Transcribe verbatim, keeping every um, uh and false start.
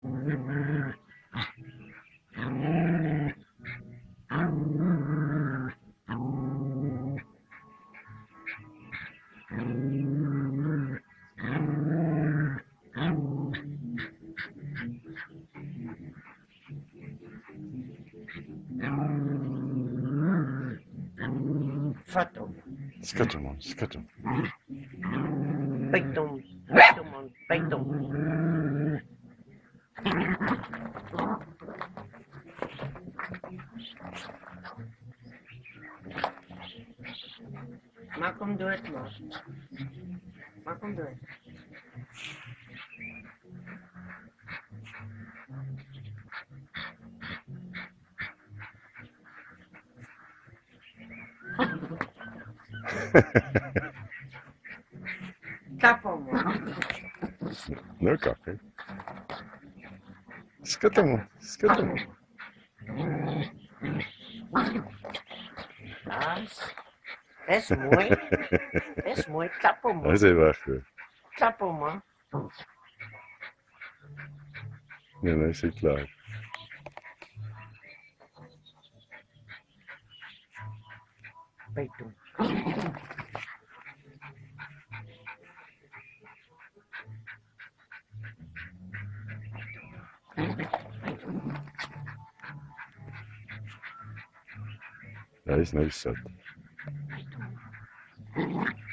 Fatum. Skatumon, skatum. Peitum. Peitumon. Peitum. Makom duet mo. Makom duet. Tapo mo. No café. Skatumon, skatumon. Das. Es muy. Es muy. Tapo mo. Aí você baixa. Tapo mo. Não, não, isso é claro. Peitum. Aí isso não é isso. Peitum.